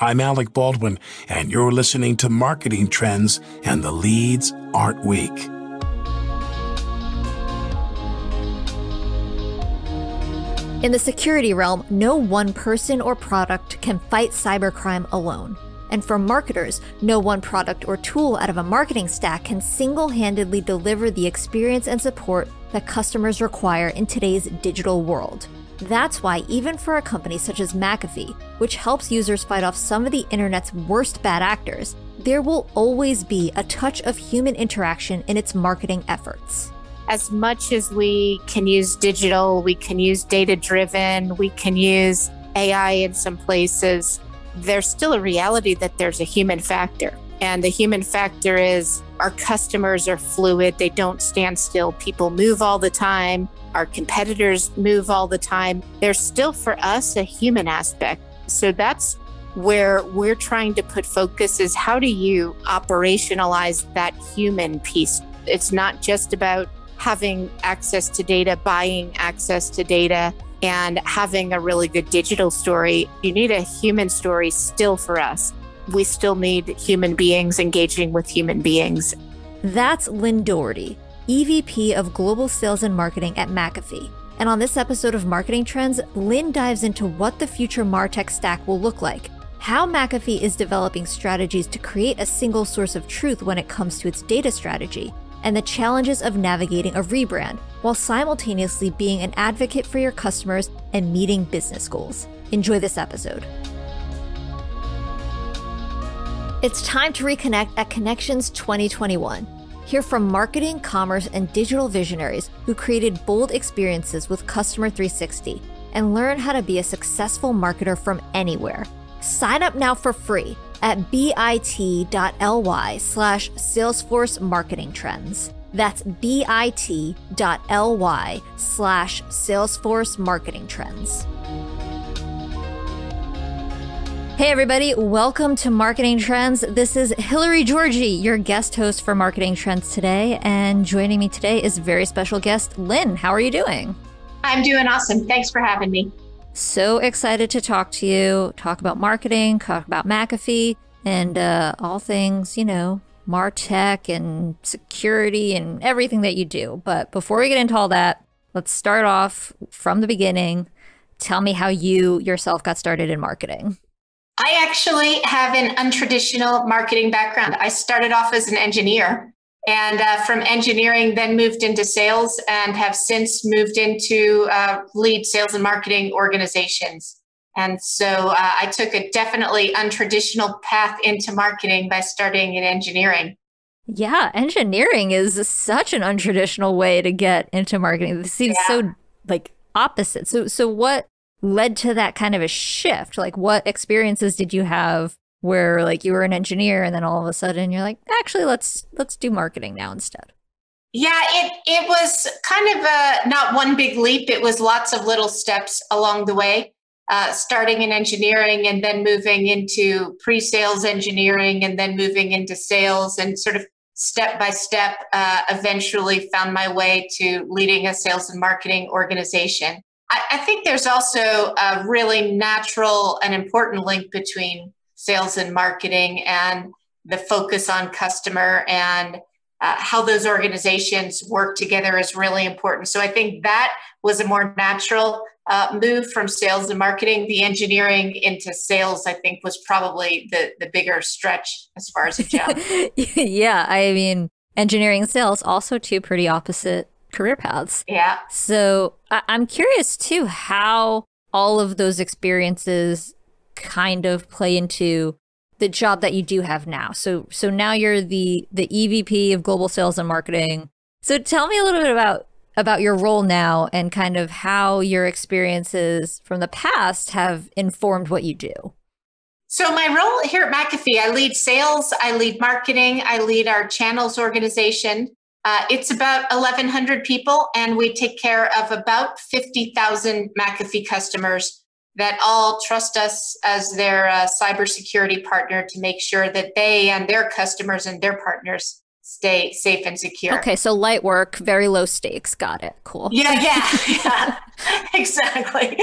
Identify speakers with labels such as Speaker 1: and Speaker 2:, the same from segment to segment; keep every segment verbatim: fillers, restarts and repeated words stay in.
Speaker 1: I'm Alec Baldwin, and you're listening to Marketing Trends, and the leads aren't weak.
Speaker 2: In the security realm, no one person or product can fight cybercrime alone. And for marketers, no one product or tool out of a marketing stack can single-handedly deliver the experience and support that customers require in today's digital world. That's why even for a company such as McAfee, which helps users fight off some of the internet's worst bad actors, there will always be a touch of human interaction in its marketing efforts.
Speaker 3: As much as we can use digital, we can use data-driven, we can use A I in some places, there's still a reality that there's a human factor. And the human factor is our customers are fluid. They don't stand still. People move all the time. Our competitors move all the time. There's still for us a human aspect. So that's where we're trying to put focus is how do you operationalize that human piece? It's not just about having access to data, buying access to data, and having a really good digital story. You need a human story still for us. We still need human beings engaging with human beings.
Speaker 2: That's Lynn Doherty, E V P of Global Sales and Marketing at McAfee. And on this episode of Marketing Trends, Lynn dives into what the future MarTech stack will look like, how McAfee is developing strategies to create a single source of truth when it comes to its data strategy, and the challenges of navigating a rebrand while simultaneously being an advocate for your customers and meeting business goals. Enjoy this episode. It's time to reconnect at Connections twenty twenty-one. Hear from marketing, commerce, and digital visionaries who created bold experiences with Customer three sixty and learn how to be a successful marketer from anywhere. Sign up now for free at bit.ly slash Salesforce Marketing Trends. That's bit.ly slash Salesforce Marketing Trends. Hey everybody, welcome to Marketing Trends. This is Hillary Georgie, your guest host for Marketing Trends today, and joining me today is very special guest, Lynn. How are you doing?
Speaker 4: I'm doing awesome. Thanks for having me.
Speaker 2: So excited to talk to you, talk about marketing, talk about McAfee, and uh, all things, you know, MarTech and security and everything that you do. But before we get into all that, let's start off from the beginning. Tell me how you yourself got started in marketing.
Speaker 4: I actually have an untraditional marketing background. I started off as an engineer and uh, from engineering then moved into sales and have since moved into uh, lead sales and marketing organizations. And so uh, I took a definitely untraditional path into marketing by starting in engineering.
Speaker 2: Yeah, engineering is such an untraditional way to get into marketing. This seems yeah. so like opposite. So so what led to that kind of a shift? Like what experiences did you have where like you were an engineer and then all of a sudden you're like, actually, let's let's do marketing now instead?
Speaker 4: Yeah, it it was kind of a not one big leap. It was lots of little steps along the way, uh, starting in engineering and then moving into pre-sales engineering and then moving into sales and sort of step by step, uh, eventually found my way to leading a sales and marketing organization. I, I think there's also a really natural and important link between sales and marketing and the focus on customer and uh, how those organizations work together is really important. So I think that was a more natural uh, move from sales and marketing. The engineering into sales, I think, was probably the, the bigger stretch as far as a jump.
Speaker 2: Yeah, I mean, engineering and sales, also two pretty opposite career paths.
Speaker 4: Yeah.
Speaker 2: So I- I'm curious, too, how all of those experiences kind of play into the job that you do have now. So so now you're the the E V P of Global Sales and Marketing. So tell me a little bit about about your role now and kind of how your experiences from the past have informed what you do.
Speaker 4: So my role here at McAfee, I lead sales, I lead marketing, I lead our channels organization. Uh, it's about eleven hundred people, and we take care of about fifty thousand McAfee customers that all trust us as their uh, cybersecurity partner to make sure that they and their customers and their partners stay safe and secure.
Speaker 2: Okay, so light work, very low stakes. Got it. Cool.
Speaker 4: Yeah, yeah, yeah, exactly.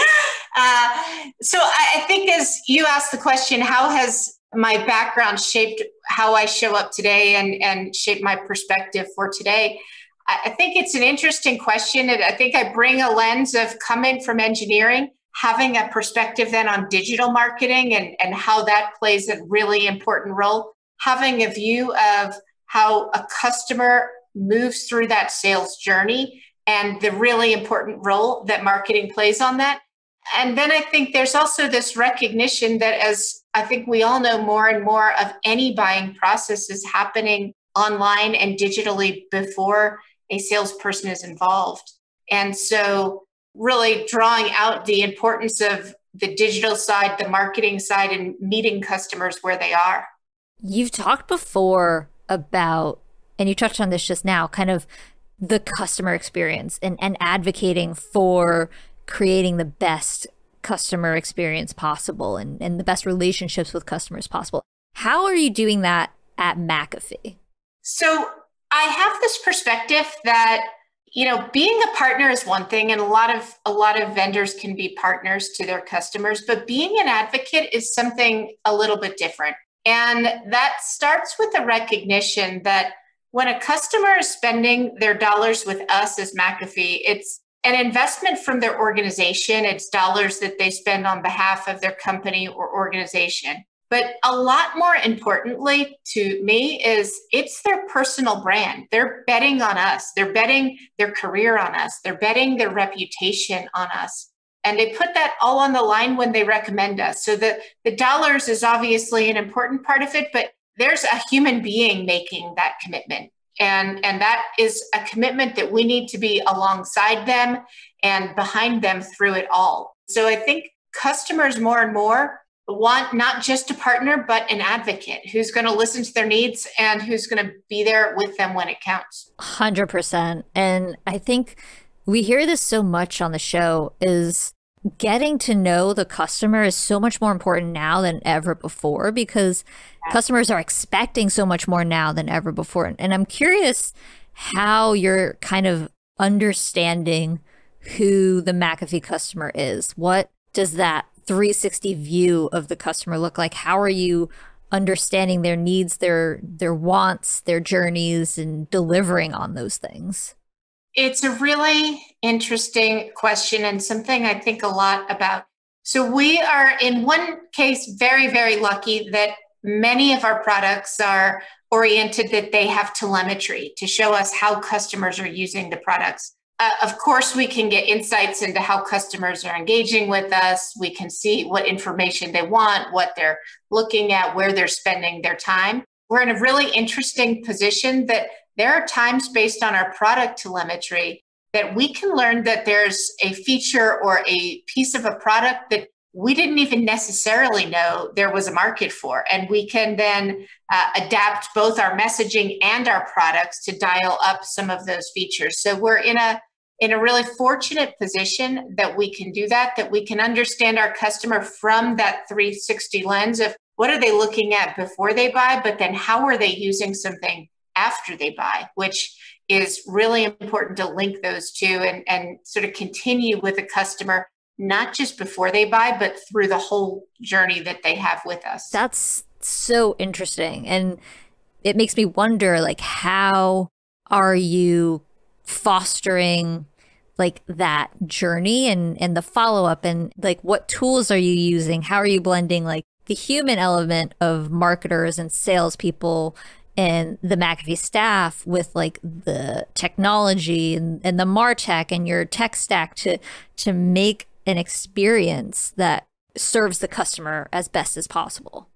Speaker 4: Uh, so I, I think as you asked the question, how has my background shaped how I show up today and, and shape my perspective for today? I, I think it's an interesting question. And I think I bring a lens of coming from engineering, having a perspective then on digital marketing and, and how that plays a really important role, having a view of how a customer moves through that sales journey and the really important role that marketing plays on that. And then I think there's also this recognition that, as I think we all know, more and more of any buying process is happening online and digitally before a salesperson is involved. And so really drawing out the importance of the digital side, the marketing side, and meeting customers where they are.
Speaker 2: You've talked before about, and you touched on this just now, kind of the customer experience and, and advocating for creating the best customer experience possible and, and the best relationships with customers possible. How are you doing that at McAfee?
Speaker 4: So I have this perspective that, you know, being a partner is one thing, and a lot of a lot of vendors can be partners to their customers, but being an advocate is something a little bit different. And that starts with the recognition that when a customer is spending their dollars with us as McAfee, it's an investment from their organization. It's dollars that they spend on behalf of their company or organization. But a lot more importantly to me is it's their personal brand. They're betting on us. They're betting their career on us. They're betting their reputation on us. And they put that all on the line when they recommend us. So the, the dollars is obviously an important part of it, but there's a human being making that commitment. And, and that is a commitment that we need to be alongside them and behind them through it all. So I think customers more and more want not just a partner, but an advocate who's going to listen to their needs and who's going to be there with them when it counts.
Speaker 2: one hundred percent. And I think we hear this so much on the show is getting to know the customer is so much more important now than ever before because customers are expecting so much more now than ever before. And I'm curious how you're kind of understanding who the McAfee customer is. What does that three sixty view of the customer look like? How are you understanding their needs, their their wants, their journeys, and delivering on those things?
Speaker 4: It's a really interesting question and something I think a lot about. So we are, in one case, very, very lucky that many of our products are oriented that they have telemetry to show us how customers are using the products. Uh, of course, we can get insights into how customers are engaging with us. We can see what information they want, what they're looking at, where they're spending their time. We're in a really interesting position that there are times based on our product telemetry that we can learn that there's a feature or a piece of a product that we didn't even necessarily know there was a market for. And we can then uh, adapt both our messaging and our products to dial up some of those features. So we're in a in a really fortunate position that we can do that, that we can understand our customer from that three sixty lens of what are they looking at before they buy, but then how are they using something after they buy, which is really important to link those two and, and sort of continue with a customer, not just before they buy, but through the whole journey that they have with us.
Speaker 2: That's so interesting. And it makes me wonder, like, how are you fostering like that journey and, and the follow-up, and like what tools are you using? How are you blending like the human element of marketers and salespeople and the McAfee staff with like the technology and, and the MarTech and your tech stack to to make an experience that serves the customer as best as possible?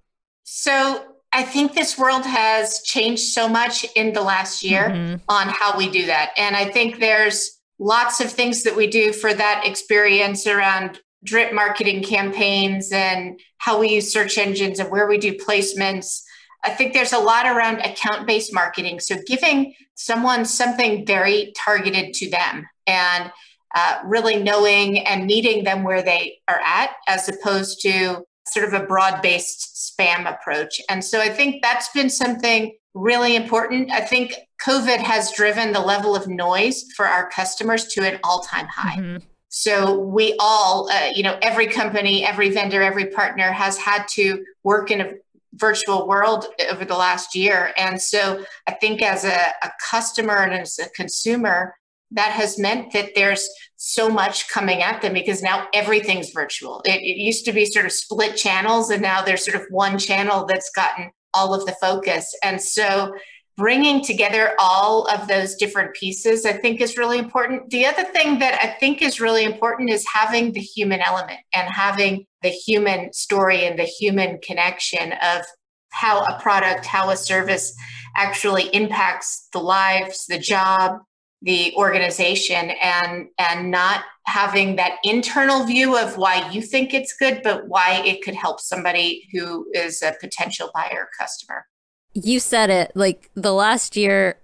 Speaker 4: So I think this world has changed so much in the last year mm-hmm. on how we do that. And I think there's lots of things that we do for that experience around drip marketing campaigns and how we use search engines and where we do placements. I think there's a lot around account-based marketing. So giving someone something very targeted to them and uh, really knowing and meeting them where they are at, as opposed to sort of a broad-based spam approach. And so I think that's been something really important. I think COVID has driven the level of noise for our customers to an all-time high. Mm-hmm. So we all, uh, you know, every company, every vendor, every partner has had to work in a virtual world over the last year. And so I think as a, a customer and as a consumer, that has meant that there's so much coming at them because now everything's virtual. It, it used to be sort of split channels, and now there's sort of one channel that's gotten all of the focus. And so bringing together all of those different pieces, I think, is really important. The other thing that I think is really important is having the human element and having the human story and the human connection of how a product, how a service actually impacts the lives, the job, the organization, and, and not having that internal view of why you think it's good, but why it could help somebody who is a potential buyer or customer.
Speaker 2: You said it, like the last year,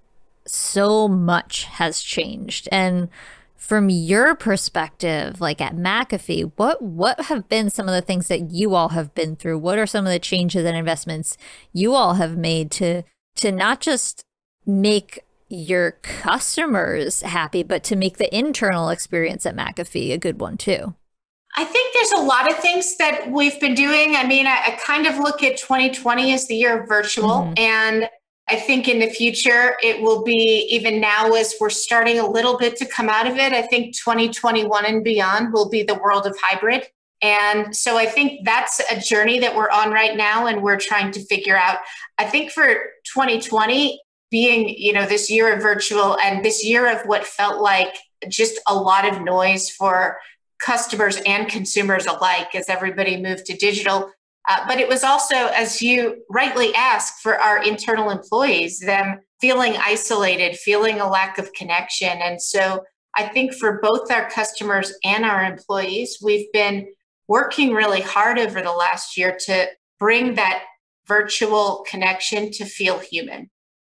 Speaker 2: so much has changed. And from your perspective, like at McAfee, what what have been some of the things that you all have been through? What are some of the changes and investments you all have made to to not just make your customers happy, but to make the internal experience at McAfee a good one too?
Speaker 4: I think there's a lot of things that we've been doing. I mean, I, I kind of look at twenty twenty as the year of virtual. Mm-hmm. And I think in the future, it will be, even now as we're starting a little bit to come out of it, I think twenty twenty-one and beyond will be the world of hybrid. And so I think that's a journey that we're on right now, and we're trying to figure out. I think for twenty twenty being, you know, this year of virtual and this year of what felt like just a lot of noise for customers and consumers alike as everybody moved to digital. Uh, but it was also, as you rightly asked, for our internal employees, them feeling isolated, feeling a lack of connection. And so I think for both our customers and our employees, we've been working really hard over the last year to bring that virtual connection to feel human.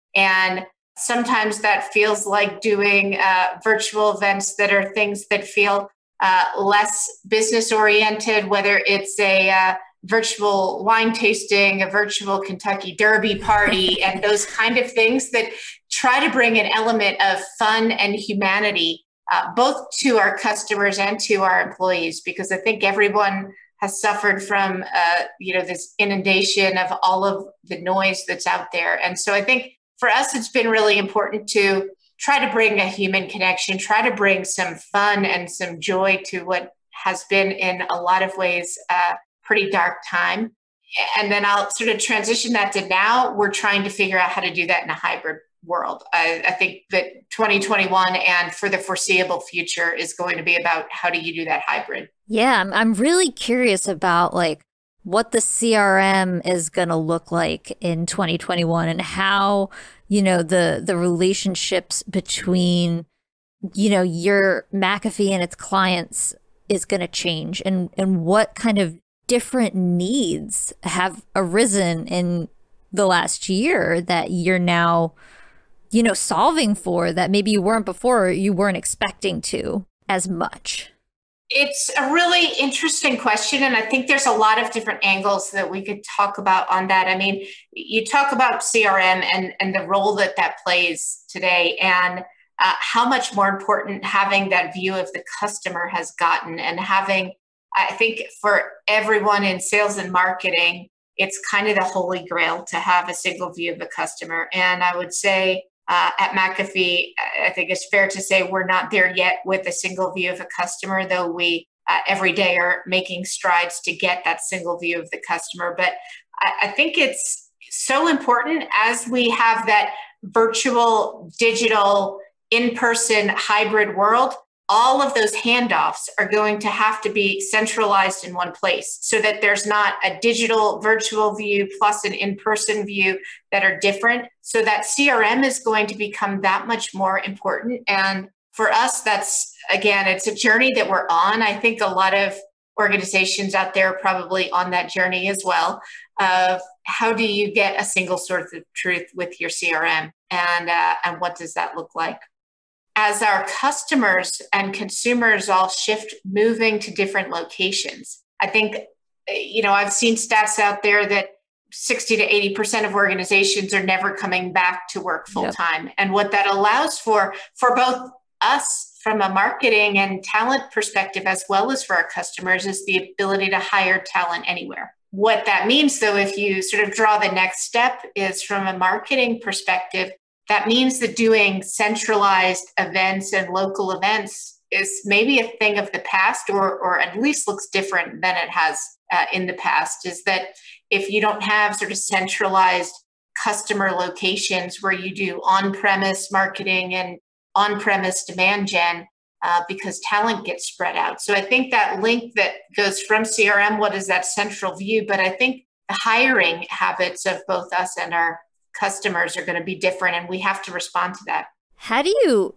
Speaker 4: And sometimes that feels like doing uh, virtual events that are things that feel Uh, less business oriented, whether it's a uh, virtual wine tasting, a virtual Kentucky Derby party, and those kind of things that try to bring an element of fun and humanity, uh, both to our customers and to our employees, because I think everyone has suffered from, uh, you know, this inundation of all of the noise that's out there. And so I think for us, it's been really important to try to bring a human connection, try to bring some fun and some joy to what has been in a lot of ways a pretty dark time. And then I'll sort of transition that to now we're trying to figure out how to do that in a hybrid world. I, I think that twenty twenty-one and for the foreseeable future is going to be about how do you do that hybrid?
Speaker 2: Yeah, I'm, I'm really curious about like what the C R M is going to look like in twenty twenty-one and how, you know, the the relationships between, you know, your McAfee and its clients is going to change, and, and what kind of different needs have arisen in the last year that you're now, you know, solving for that maybe you weren't before, or you weren't expecting to as much.
Speaker 4: It's a really interesting question, and I think there's a lot of different angles that we could talk about on that. I mean, you talk about C R M and, and the role that that plays today, and uh, how much more important having that view of the customer has gotten, and having, I think for everyone in sales and marketing, it's kind of the holy grail to have a single view of the customer. And I would say, Uh, at McAfee, I think it's fair to say we're not there yet with a single view of a customer, though we uh, every day are making strides to get that single view of the customer. But I, I think it's so important as we have that virtual, digital, in-person hybrid world. All of those handoffs are going to have to be centralized in one place so that there's not a digital virtual view plus an in-person view that are different. So that C R M is going to become that much more important. And for us, that's, again, it's a journey that we're on. I think a lot of organizations out there are probably on that journey as well of how do you get a single source of truth with your C R M, and, uh, and what does that look like? As our customers and consumers all shift moving to different locations, I think you know, I've seen stats out there that sixty to eighty percent of organizations are never coming back to work full time. Yep. And what that allows for, for both us from a marketing and talent perspective, as well as for our customers, is the ability to hire talent anywhere. What that means, though, if you sort of draw the next step, is from a marketing perspective, that means that doing centralized events and local events is maybe a thing of the past, or, or at least looks different than it has uh, in the past. Is that if you don't have sort of centralized customer locations where you do on-premise marketing and on-premise demand gen, uh, because talent gets spread out. So I think that link that goes from C R M, what is that central view? But I think the hiring habits of both us and our customers are going to be different, and we have to respond to that.
Speaker 2: How do you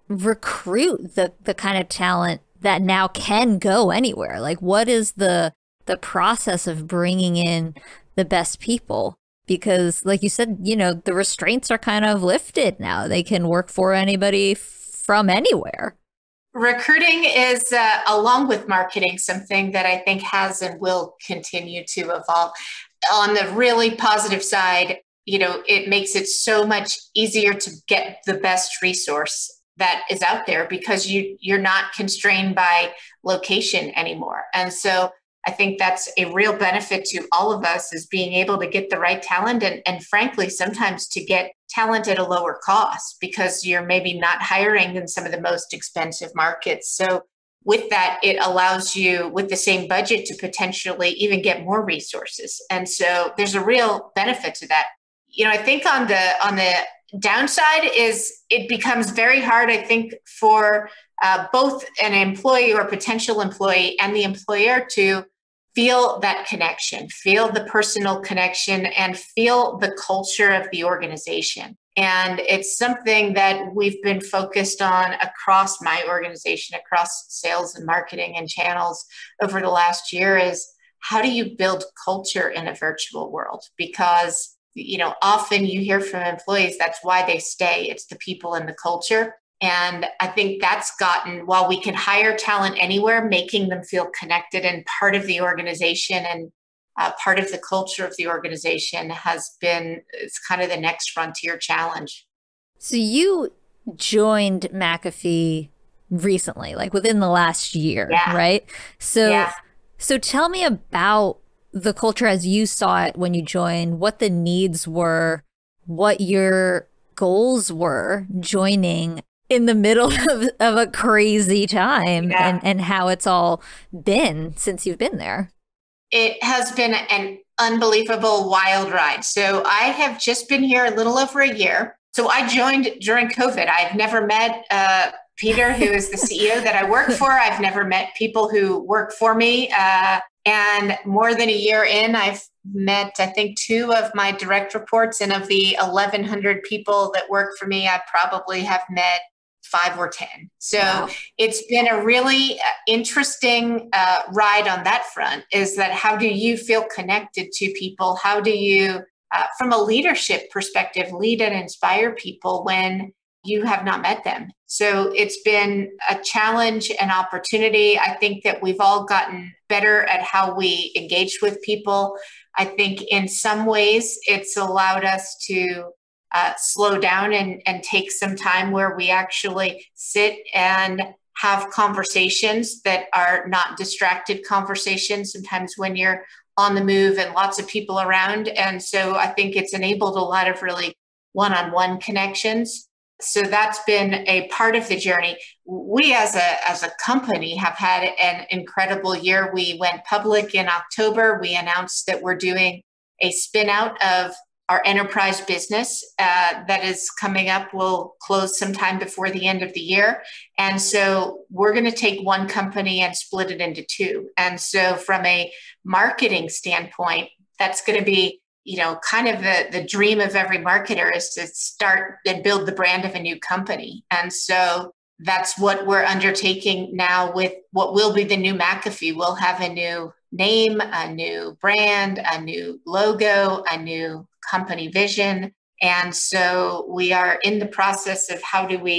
Speaker 2: recruit the the kind of talent that now can go anywhere? Like, what is the the process of bringing in the best people? Because like you said, you know, the restraints are kind of lifted now. They can work for anybody from anywhere.
Speaker 4: Recruiting is, uh, along with marketing, something that I think has and will continue to evolve. On the really positive side, you know, it makes it so much easier to get the best resource that is out there, because you, you're not constrained by location anymore. And so I think that's a real benefit to all of us, is being able to get the right talent, and, and frankly, sometimes to get talent at a lower cost, because you're maybe not hiring in some of the most expensive markets. So with that, it allows you, with the same budget, to potentially even get more resources. And so there's a real benefit to that. You know, I think on the on the downside is it becomes very hard, I think, for uh, both an employee or potential employee and the employer to feel that connection, feel the personal connection, and feel the culture of the organization. And it's something that we've been focused on across my organization, across sales and marketing and channels over the last year, is how do you build culture in a virtual world? Because, you know, often you hear from employees, that's why they stay. It's the people and the culture. And I think that's gotten, while we can hire talent anywhere, making them feel connected and part of the organization and uh, part of the culture of the organization has been, it's kind of the next frontier challenge.
Speaker 2: So you joined McAfee recently, like within the last year,
Speaker 4: yeah.
Speaker 2: right? So,
Speaker 4: yeah.
Speaker 2: so tell me about the culture as you saw it when you joined, what the needs were, what your goals were joining in the middle of, of a crazy time,
Speaker 4: yeah.
Speaker 2: and, and how it's all been since you've been there.
Speaker 4: It has been an unbelievable wild ride. So I have just been here a little over a year. So I joined during COVID. I've never met uh, Peter, who is the C E O that I work for. I've never met people who work for me. Uh, and more than a year in, I've met, I think, two of my direct reports. And of the eleven hundred people that work for me, I probably have met five or ten. So wow. It's been a really interesting uh, ride on that front, is that how do you feel connected to people? How do you, uh, from a leadership perspective, lead and inspire people when you have not met them? So it's been a challenge and opportunity. I think that we've all gotten better at how we engage with people. I think in some ways it's allowed us to Uh, slow down and, and take some time where we actually sit and have conversations that are not distracted conversations, sometimes when you're on the move and lots of people around. And so I think it's enabled a lot of really one-on-one connections. So that's been a part of the journey. We as a, as a company have had an incredible year. We went public in October. We announced that we're doing a spin out of our enterprise business uh, that is coming up. Will close sometime before the end of the year. And so we're going to take one company and split it into two. And so from a marketing standpoint, that's going to be, you know, kind of the, the dream of every marketer, is to start and build the brand of a new company. And so that's what we're undertaking now with what will be the new McAfee. We'll have a new name, a new brand, a new logo, a new company vision. And so we are in the process of how do we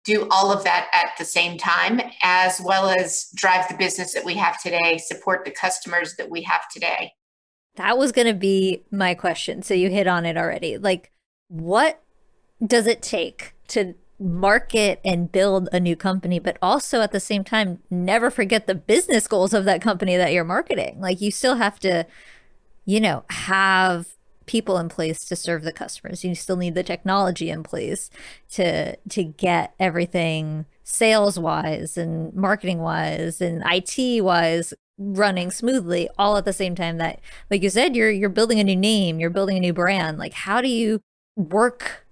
Speaker 4: do all of that at the same time, as well as drive the business that we have today, support the customers that we have today.
Speaker 2: That was going to be my question. So you hit on it already. Like, what does it take to market and build a new company, but also at the same time, never forget the business goals of that company that you're marketing? Like, you still have to, you know, have people in place to serve the customers. You still need the technology in place to to get everything sales wise and marketing wise and I T wise running smoothly, all at the same time that, like you said, you're you're building a new name, you're building a new brand. Like, how do you work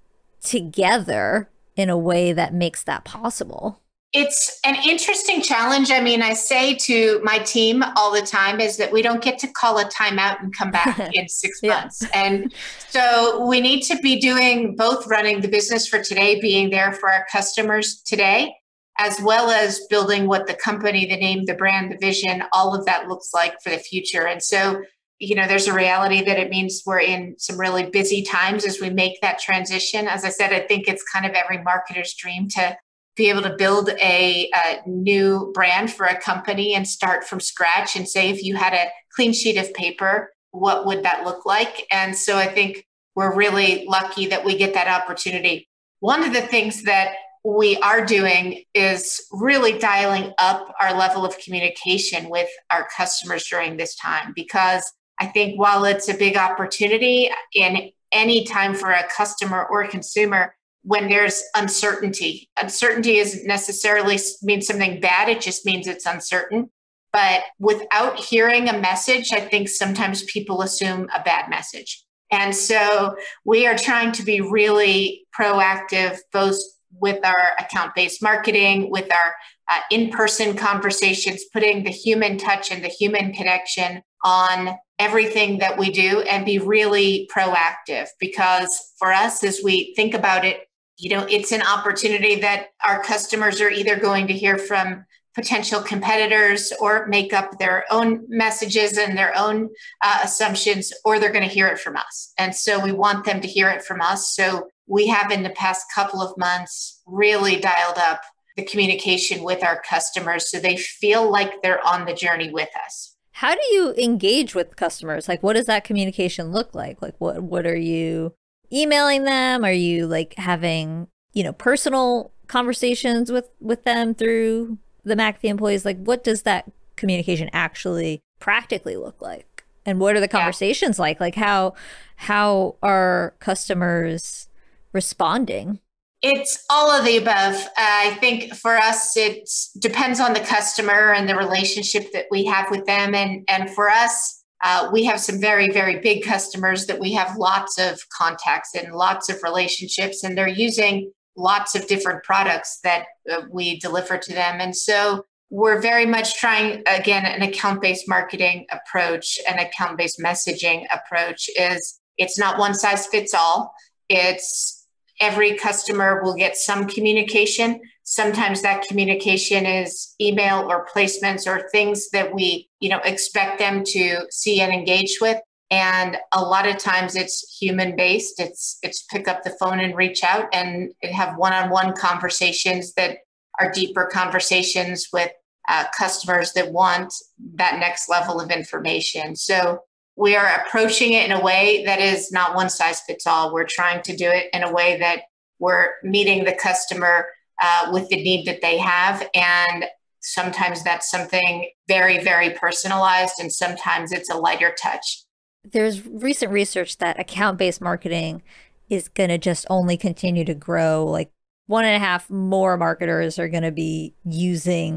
Speaker 2: together in a way that makes that possible?
Speaker 4: It's an interesting challenge. I mean, I say to my team all the time is that we don't get to call a timeout and come back in six
Speaker 2: Yeah.
Speaker 4: months. And so we need to be doing both, running the business for today, being there for our customers today, as well as building what the company, the name, the brand, the vision, all of that looks like for the future. And so, you know, there's a reality that it means we're in some really busy times as we make that transition. As I said, I think it's kind of every marketer's dream to be able to build a, a new brand for a company and start from scratch and say, if you had a clean sheet of paper, what would that look like? And so I think we're really lucky that we get that opportunity. One of the things that we are doing is really dialing up our level of communication with our customers during this time, because I think while it's a big opportunity in any time for a customer or a consumer, when there's uncertainty, uncertainty isn't necessarily means something bad. It just means it's uncertain. But without hearing a message, I think sometimes people assume a bad message. And so we are trying to be really proactive, both with our account-based marketing, with our uh, in-person conversations, putting the human touch and the human connection on everything that we do, and be really proactive. Because for us, as we think about it, you know, it's an opportunity that our customers are either going to hear from potential competitors or make up their own messages and their own uh, assumptions, or they're going to hear it from us. And so we want them to hear it from us. So we have in the past couple of months really dialed up the communication with our customers so they feel like they're on the journey with us.
Speaker 2: How do you engage with customers? Like, what does that communication look like? Like, what what are you emailing them? Are you like having, you know, personal conversations with with them through the McAfee employees? Like, what does that communication actually practically look like? And what are the conversations yeah. like? Like, how how are customers responding?
Speaker 4: It's all of the above. Uh, I think for us, it depends on the customer and the relationship that we have with them. And, and for us, uh, we have some very, very big customers that we have lots of contacts and lots of relationships, and they're using lots of different products that uh, we deliver to them. And so we're very much trying, again, an account-based marketing approach, an account-based messaging approach. Is it's not one size fits all. It's every customer will get some communication. Sometimes that communication is email or placements or things that we, you know, expect them to see and engage with. And a lot of times it's human based. It's it's pick up the phone and reach out and have one-on-one conversations that are deeper conversations with uh, customers that want that next level of information. So we are approaching it in a way that is not one size fits all. We're trying to do it in a way that we're meeting the customer uh, with the need that they have. And sometimes that's something very, very personalized, and sometimes it's a lighter touch.
Speaker 2: There's recent research that account-based marketing is going to just only continue to grow. Like, one and a half more marketers are going to be using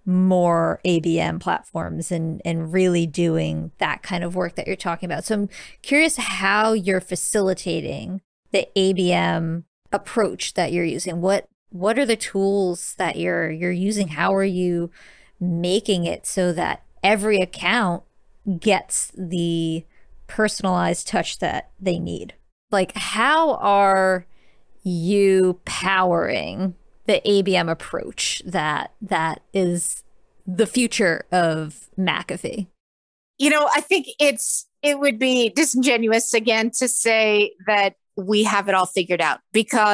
Speaker 2: more A B M platforms and and really doing that kind of work that you're talking about. So I'm curious how you're facilitating the A B M approach that you're using. What what are the tools that you're you're using? How are you making it so that every account gets the personalized touch that they need? Like, how are you powering the A B M approach that that is the future of McAfee?
Speaker 3: You know, I think it's it would be disingenuous again to say that we have it all figured out, because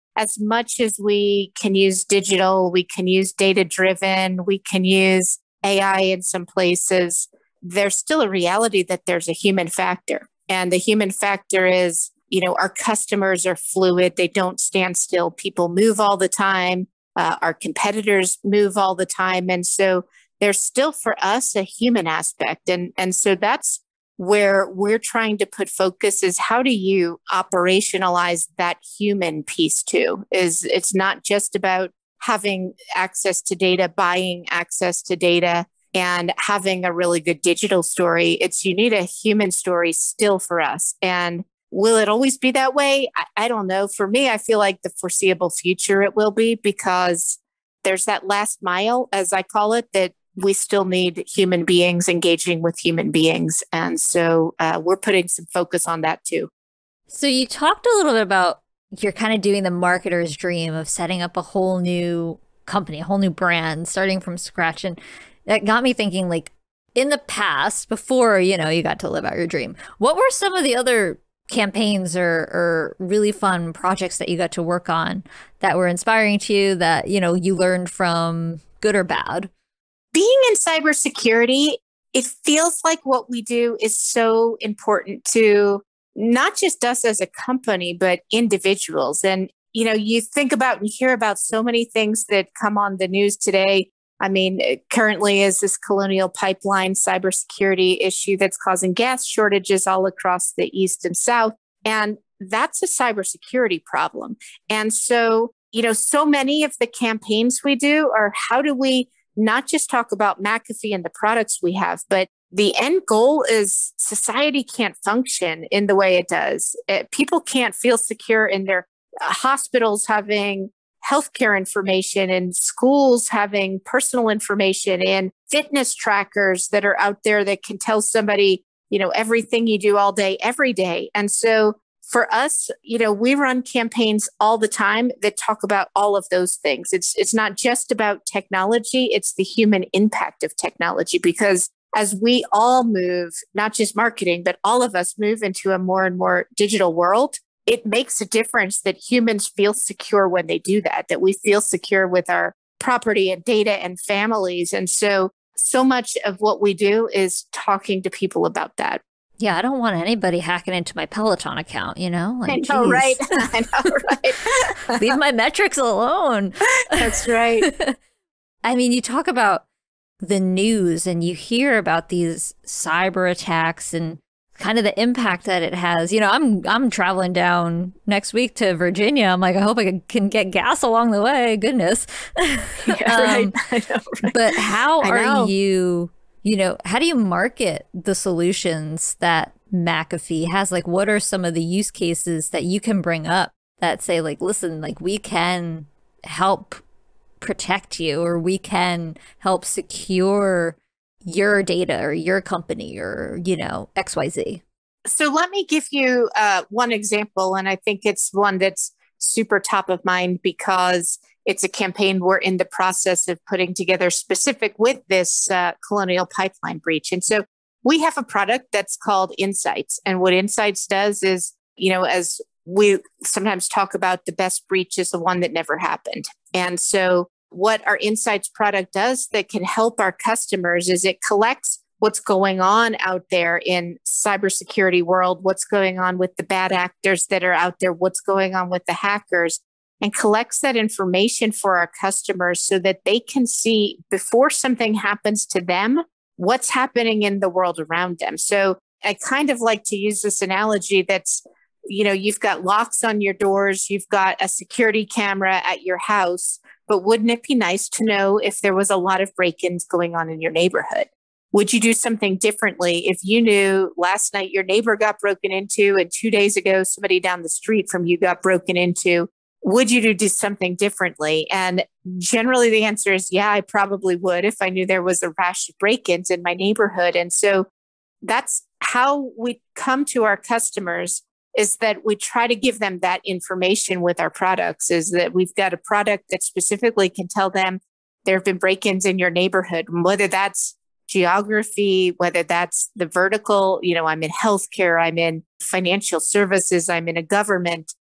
Speaker 3: as much as we can use digital, we can use data driven, we can use A I in some places, there's still a reality that there's a human factor. And the human factor is, you know, our customers are fluid. They don't stand still. People move all the time. Uh, our competitors move all the time. And so there's still for us a human aspect. And, and so that's where we're trying to put focus is how do you operationalize that human piece too? Is it's not just about having access to data, buying access to data, and having a really good digital story. It's you need a human story still for us. And will it always be that way? I, I don't know. For me, I feel like the foreseeable future it will be because there's that last mile, as I call it, that we still need human beings engaging with human beings. And so uh, we're putting some focus on that too.
Speaker 2: So you talked a little bit about you're kind of doing the marketer's dream of setting up a whole new company, a whole new brand, starting from scratch. And that got me thinking, like, in the past, before, you know, you got to live out your dream, what were some of the other campaigns or, or really fun projects that you got to work on that were inspiring to you that, you know, you learned from, good or bad?
Speaker 3: Being in cybersecurity, it feels like what we do is so important to not just us as a company, but individuals. And, you know, you think about and hear about so many things that come on the news today. I mean, currently is this Colonial Pipeline cybersecurity issue that's causing gas shortages all across the East and South. And that's a cybersecurity problem. And so, you know, so many of the campaigns we do are how do we not just talk about McAfee and the products we have, but the end goal is society can't function in the way it does. It, people can't feel secure in their uh, hospitals having healthcare information and schools having personal information and fitness trackers that are out there that can tell somebody, you know, everything you do all day, every day. And so for us, you know, we run campaigns all the time that talk about all of those things. It's it's not just about technology, it's the human impact of technology, because as we all move, not just marketing, but all of us move into a more and more digital world, it makes a difference that humans feel secure when they do that, that we feel secure with our property and data and families. And so, so much of what we do is talking to people about that.
Speaker 2: Yeah, I don't want anybody hacking into my Peloton account, you know? Like,
Speaker 3: I know,
Speaker 2: geez.
Speaker 3: right? I know, right?
Speaker 2: Leave my metrics alone.
Speaker 3: That's right.
Speaker 2: I mean, you talk about the news and you hear about these cyber attacks and kind of the impact that it has. You know, I'm I'm traveling down next week to Virginia. I'm like, I hope I can get gas along the way. Goodness.
Speaker 3: Yeah,
Speaker 2: um,
Speaker 3: right. I know, right.
Speaker 2: But how
Speaker 3: I
Speaker 2: are
Speaker 3: know.
Speaker 2: you, you know, how do you market the solutions that McAfee has? Like, what are some of the use cases that you can bring up that say, like, listen, like, we can help protect you, or we can help secure your data or your company, or, you know, X Y Z?
Speaker 3: So let me give you uh, one example. And I think it's one that's super top of mind because it's a campaign we're in the process of putting together specific with this uh, Colonial Pipeline breach. And so we have a product that's called Insights. And what Insights does is, you know, as we sometimes talk about, the best breach is the one that never happened. And so what our Insights product does that can help our customers is it collects what's going on out there in cybersecurity world, what's going on with the bad actors that are out there, what's going on with the hackers, and collects that information for our customers so that they can see before something happens to them, what's happening in the world around them. So I kind of like to use this analogy that's, you know, you've got locks on your doors, you've got a security camera at your house, but wouldn't it be nice to know if there was a lot of break-ins going on in your neighborhood? Would you do something differently if you knew last night your neighbor got broken into and two days ago somebody down the street from you got broken into? Would you do something differently? And generally the answer is, yeah, I probably would if I knew there was a rash of break-ins in my neighborhood. And so that's how we come to our customers, is that we try to give them that information with our products, is that we've got a product that specifically can tell them there have been break-ins in your neighborhood, whether that's geography, whether that's the vertical, you know, I'm in healthcare, I'm in financial services, I'm in a government.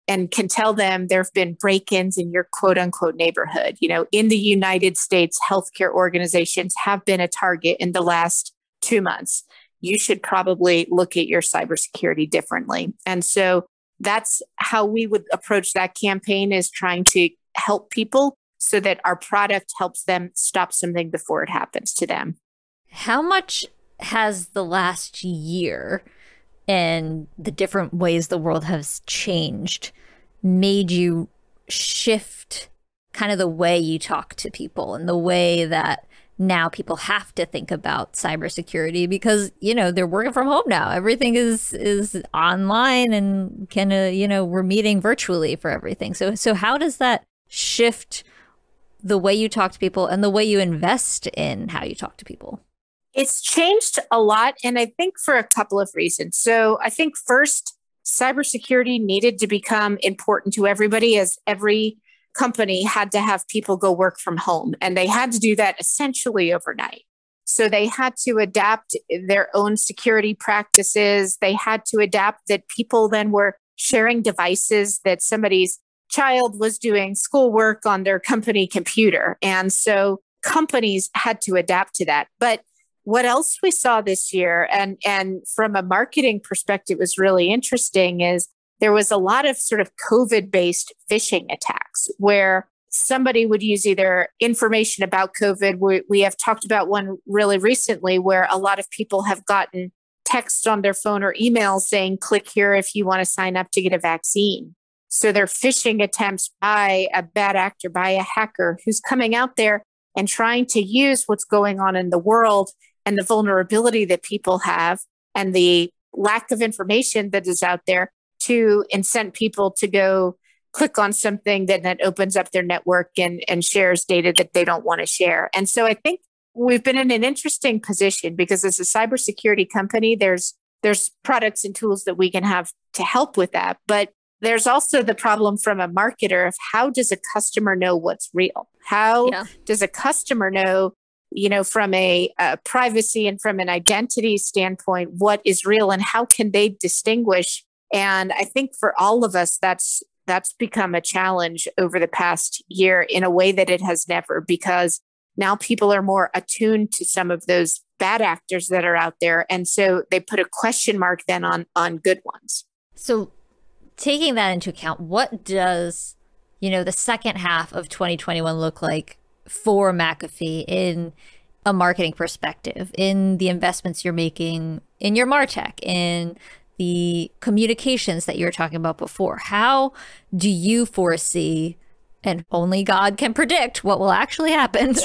Speaker 3: and can tell them there have been break-ins in your quote unquote neighborhood. You know, in the United States, healthcare organizations have been a target in the last two months. You should probably look at your cybersecurity differently. And so that's how we would approach that campaign, is trying to help people so that our product helps them stop something before it happens to them.
Speaker 2: How much has the last year and the different ways the world has changed made you shift kind of the way you talk to people and the way that now people have to think about cybersecurity? Because, you know, they're working from home now. Everything is is online and kind of, you know, we're meeting virtually for everything. So so how does that shift the way you talk to people and the way you invest in how you talk to people?
Speaker 3: It's changed a lot, and I think for a couple of reasons. So I think first, cybersecurity needed to become important to everybody, as every company had to have people go work from home, and they had to do that essentially overnight. So they had to adapt their own security practices. They had to adapt that people then were sharing devices, that somebody's child was doing schoolwork on their company computer. And so companies had to adapt to that. But what else we saw this year, and, and from a marketing perspective was really interesting, is there was a lot of sort of COVID-based phishing attacks where somebody would use either information about COVID. We, we have talked about one really recently where a lot of people have gotten texts on their phone or emails saying, click here if you want to sign up to get a vaccine. So they're phishing attempts by a bad actor, by a hacker who's coming out there and trying to use what's going on in the world and the vulnerability that people have and the lack of information that is out there to incent people to go click on something that then opens up their network and, and shares data that they don't want to share. And so I think we've been in an interesting position because as a cybersecurity company, there's there's products and tools that we can have to help with that. But there's also the problem from a marketer of how does a customer know what's real? How yeah. does a customer know, you know, from a, a privacy and from an identity standpoint, what is real and how can they distinguish? And I think for all of us, that's that's become a challenge over the past year in a way that it has never, because now people are more attuned to some of those bad actors that are out there. And so they put a question mark then on, on good ones.
Speaker 2: So taking that into account, what does, you know, the second half of twenty twenty-one look like for McAfee in a marketing perspective, in the investments you're making in your MarTech, in the communications that you were talking about before? How do you foresee, and only God can predict what will actually happen,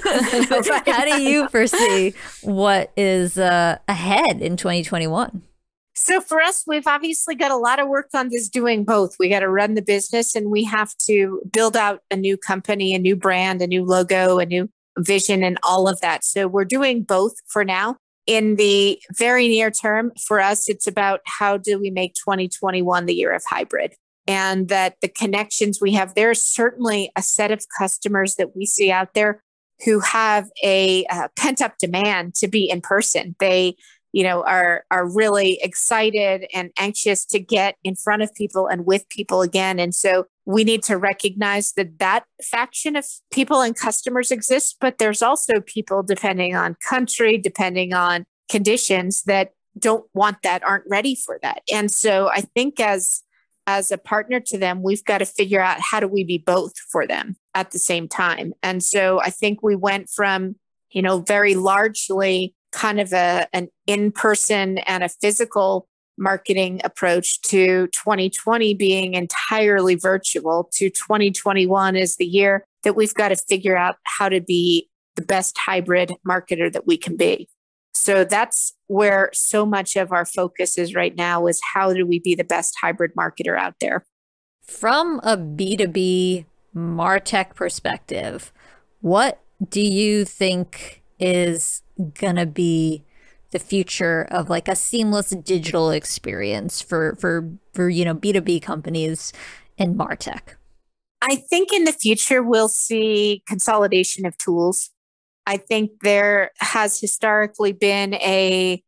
Speaker 2: but how do you foresee what is uh, ahead in twenty twenty-one?
Speaker 3: So for us, we've obviously got a lot of work on this doing both. We got to run the business and we have to build out a new company, a new brand, a new logo, a new vision, and all of that. So we're doing both for now. In the very near term, for us, it's about how do we make twenty twenty-one the year of hybrid, and that the connections we have, there's certainly a set of customers that we see out there who have a uh, pent up demand to be in person. They you know, are are really excited and anxious to get in front of people and with people again. And so we need to recognize that that faction of people and customers exists, but there's also people, depending on country, depending on conditions, that don't want that, aren't ready for that. And so I think as as a partner to them, we've got to figure out how do we be both for them at the same time. And so I think we went from, you know, very largely kind of a an in-person and a physical marketing approach to twenty twenty being entirely virtual, to twenty twenty-one is the year that we've got to figure out how to be the best hybrid marketer that we can be. So that's where so much of our focus is right now, is how do we be the best hybrid marketer out there?
Speaker 2: From a B two B MarTech perspective, what do you think is gonna be the future of like a seamless digital experience for for for you know B two B companies in MarTech?
Speaker 3: I think in the future we'll see consolidation of tools. I think there has historically been a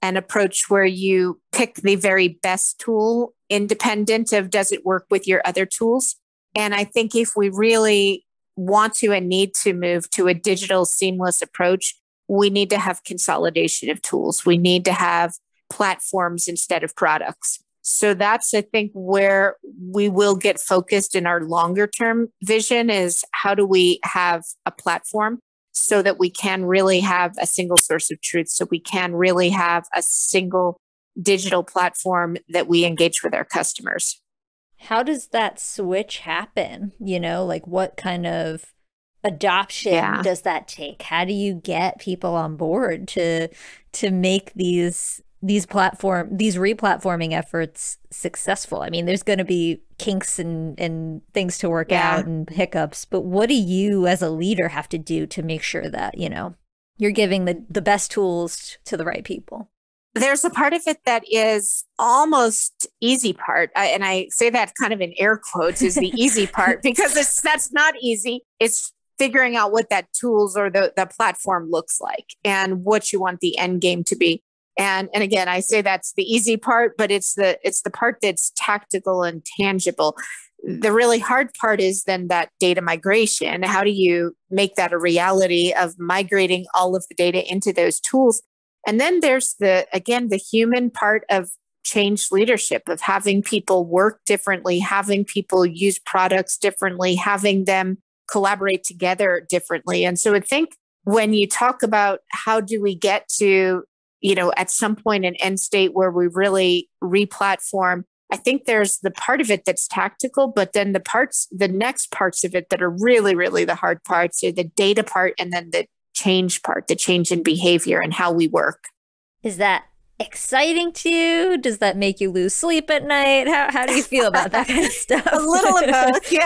Speaker 3: an approach where you pick the very best tool independent of does it work with your other tools. And I think if we really want to and need to move to a digital seamless approach, we need to have consolidation of tools. We need to have platforms instead of products. So that's, I think, where we will get focused in our longer term vision is how do we have a platform so that we can really have a single source of truth, so we can really have a single digital platform that we engage with our customers.
Speaker 2: How does that switch happen? You know, like what kind of adoption
Speaker 3: Yeah.
Speaker 2: does that take? How do you get people on board to to make these these platform these replatforming efforts successful? I mean, there's going to be kinks and and things to work
Speaker 3: Yeah.
Speaker 2: out and hiccups, but what do you as a leader have to do to make sure that, you know, you're giving the the best tools to the right people?
Speaker 3: There's a part of it that is almost easy part. I, and I say that kind of in air quotes is the easy part because it's that's not easy. It's figuring out what that tools or the, the platform looks like and what you want the end game to be. And, and again, I say that's the easy part, but it's the it's the part that's tactical and tangible. The really hard part is then that data migration. How do you make that a reality of migrating all of the data into those tools? And then there's the, again, the human part of change leadership, of having people work differently, having people use products differently, having them collaborate together differently. And so I think when you talk about how do we get to, you know, at some point an end state where we really replatform, I think there's the part of it that's tactical, but then the parts, the next parts of it that are really, really the hard parts are the data part and then the change part, the change in behavior and how we work.
Speaker 2: Is that exciting to you? Does that make you lose sleep at night? How how do you feel about that kind of stuff?
Speaker 3: A little of both, yeah.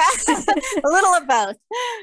Speaker 3: A little of both.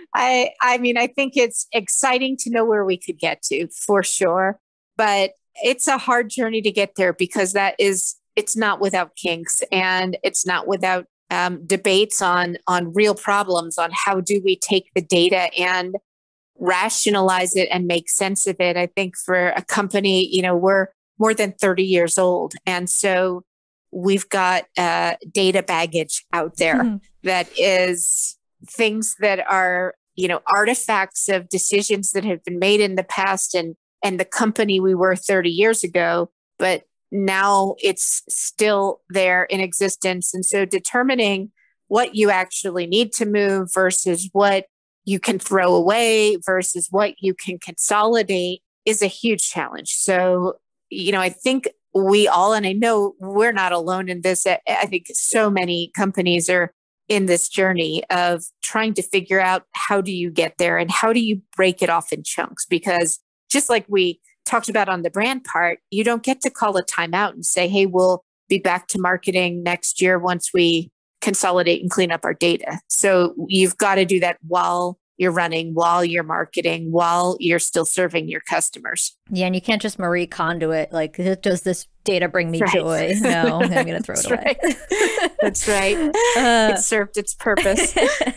Speaker 3: I I mean, I think it's exciting to know where we could get to for sure, but it's a hard journey to get there because that is it's not without kinks and it's not without um, debates on on real problems on how do we take the data and rationalize it and make sense of it. I think for a company, you know, we're more than thirty years old. And so we've got uh, data baggage out there mm-hmm. that is things that are, you know, artifacts of decisions that have been made in the past and, and the company we were thirty years ago, but now it's still there in existence. And so determining what you actually need to move versus what you can throw away versus what you can consolidate is a huge challenge. So, you know, I think we all, and I know we're not alone in this. I think so many companies are in this journey of trying to figure out how do you get there and how do you break it off in chunks? Because just like we talked about on the brand part, you don't get to call a timeout and say, hey, we'll be back to marketing next year once we consolidate and clean up our data. So you've got to do that while you're running, while you're marketing, while you're still serving your customers.
Speaker 2: Yeah, and you can't just Marie Kondo it. Like, does this data bring me
Speaker 3: right.
Speaker 2: joy? No, I'm going to throw it away.
Speaker 3: Right. That's right. Uh, it served its purpose.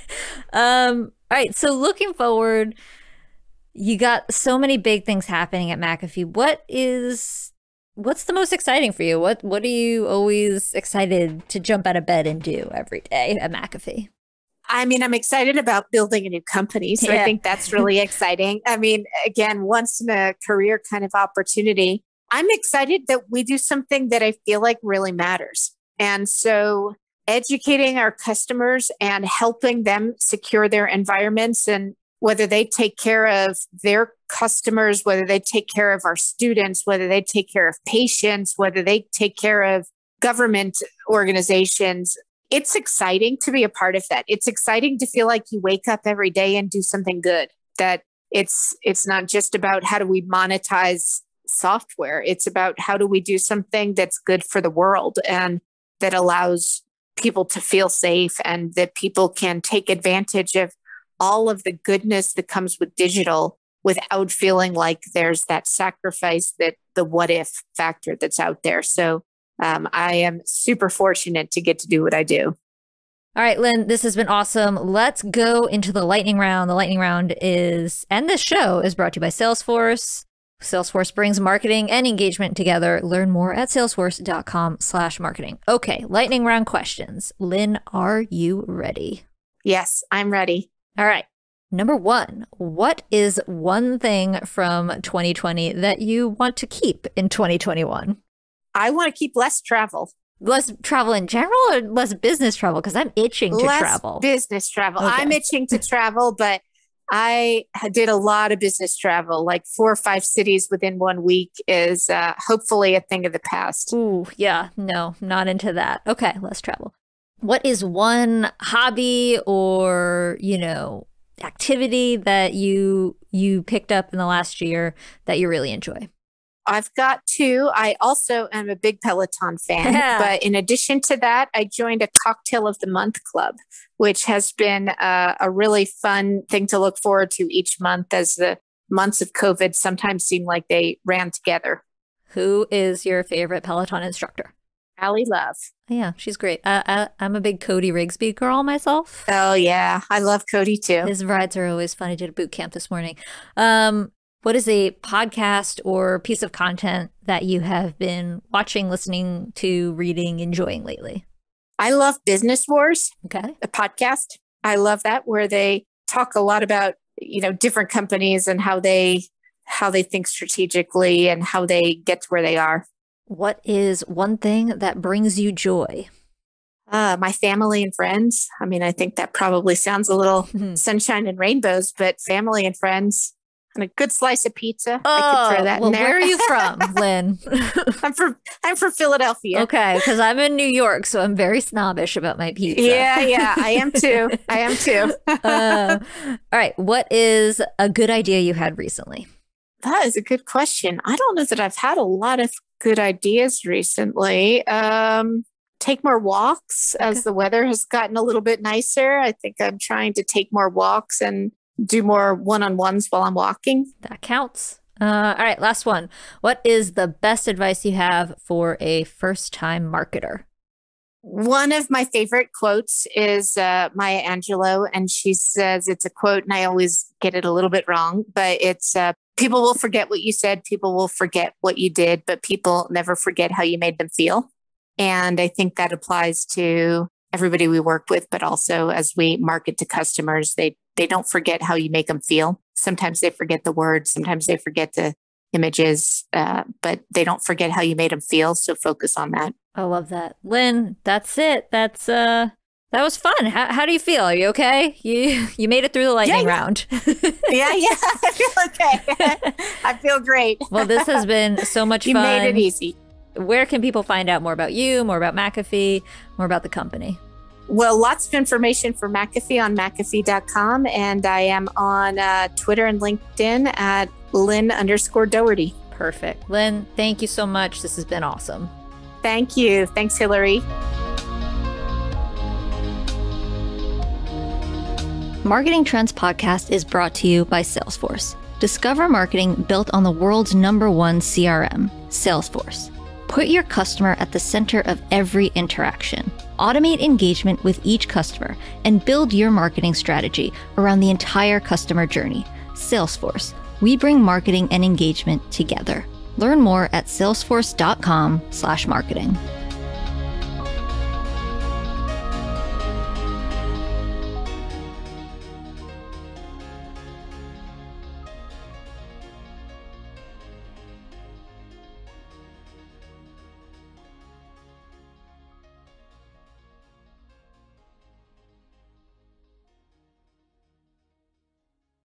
Speaker 2: um, all right. So looking forward, you got so many big things happening at McAfee. What is What's the most exciting for you? What What are you always excited to jump out of bed and do every day at McAfee?
Speaker 3: I mean, I'm excited about building a new company. So yeah. I think that's really exciting. I mean, again, once in a career kind of opportunity. I'm excited that we do something that I feel like really matters. And so educating our customers and helping them secure their environments, and whether they take care of their customers, whether they take care of our students, whether they take care of patients, whether they take care of government organizations. It's exciting to be a part of that. It's exciting to feel like you wake up every day and do something good, that it's it's not just about how do we monetize software. It's about how do we do something that's good for the world and that allows people to feel safe and that people can take advantage of all of the goodness that comes with digital without feeling like there's that sacrifice, that the what if factor that's out there. So um, I am super fortunate to get to do what I do.
Speaker 2: All right, Lynn, this has been awesome. Let's go into the lightning round. The lightning round is, and this show is brought to you by Salesforce. Salesforce brings marketing and engagement together. Learn more at salesforce.com slash marketing. Okay, lightning round questions. Lynn, are you ready?
Speaker 3: Yes, I'm ready.
Speaker 2: All right. Number one, what is one thing from twenty twenty that you want to keep in twenty twenty-one?
Speaker 3: I want to keep less travel.
Speaker 2: Less travel in general or less business travel? Because I'm itching to
Speaker 3: less
Speaker 2: travel.
Speaker 3: business travel.
Speaker 2: Okay.
Speaker 3: I'm itching to travel, but I did a lot of business travel, like four or five cities within one week is uh, hopefully a thing of the past.
Speaker 2: Ooh, yeah, no, not into that. Okay, less travel. What is one hobby or, you know, activity that you you picked up in the last year that you really enjoy?
Speaker 3: I've got two. I also am a big Peloton fan.
Speaker 2: Yeah.
Speaker 3: But in addition to that, I joined a Cocktail of the Month club, which has been a, a really fun thing to look forward to each month, as the months of COVID sometimes seem like they ran together.
Speaker 2: Who is your favorite Peloton instructor?
Speaker 3: Allie Love.
Speaker 2: Yeah, she's great. Uh, I, I'm a big Cody Rigsby girl myself.
Speaker 3: Oh, yeah. I love Cody, too.
Speaker 2: His rides are always fun. I did a boot camp this morning. Um, what is a podcast or piece of content that you have been watching, listening to, reading, enjoying lately?
Speaker 3: I love Business Wars,
Speaker 2: Okay.
Speaker 3: the podcast. I love that, where they talk a lot about, you know, different companies and how they how they think strategically and how they get to where they are.
Speaker 2: What is one thing that brings you joy?
Speaker 3: Uh, my family and friends. I mean, I think that probably sounds a little sunshine and rainbows, but family and friends and a good slice of pizza.
Speaker 2: Oh,
Speaker 3: I could throw that
Speaker 2: well,
Speaker 3: in there.
Speaker 2: where are you from, Lynn?
Speaker 3: I'm from I'm from Philadelphia.
Speaker 2: Okay, because I'm in New York, so I'm very snobbish about my pizza.
Speaker 3: Yeah, yeah, I am too. I am too.
Speaker 2: uh, all right, what is a good idea you had recently?
Speaker 3: That is a good question. I don't know that I've had a lot of good ideas recently. Um, take more walks
Speaker 2: Okay.
Speaker 3: as the weather has gotten a little bit nicer. I think I'm trying to take more walks and do more one-on-ones while I'm walking.
Speaker 2: That counts. Uh, all right, last one. What is the best advice you have for a first-time marketer?
Speaker 3: One of my favorite quotes is uh, Maya Angelou, and she says it's a quote, and I always get it a little bit wrong, but it's uh, people will forget what you said, people will forget what you did, but people never forget how you made them feel. And I think that applies to everybody we work with, but also as we market to customers, they they don't forget how you make them feel. Sometimes they forget the words, sometimes they forget the images, uh, but they don't forget how you made them feel. So focus on that.
Speaker 2: I love that. Lynn, that's it. That's uh that was fun. How how do you feel? Are you okay? You you made it through the lightning
Speaker 3: yeah.
Speaker 2: round.
Speaker 3: yeah, yeah. I feel okay. I feel great.
Speaker 2: Well, this has been so much
Speaker 3: you
Speaker 2: fun.
Speaker 3: You made it easy.
Speaker 2: Where can people find out more about you, more about McAfee, more about the company?
Speaker 3: Well, lots of information for McAfee on McAfee dot com. And I am on uh, Twitter and LinkedIn at Lynn underscore Doherty.
Speaker 2: Perfect. Lynn, thank you so much. This has been awesome.
Speaker 3: Thank you. Thanks, Hillary.
Speaker 2: Marketing Trends Podcast is brought to you by Salesforce. Discover marketing built on the world's number one C R M, Salesforce. Put your customer at the center of every interaction. Automate engagement with each customer and build your marketing strategy around the entire customer journey. Salesforce. We bring marketing and engagement together. Learn more at salesforce dot com slash marketing.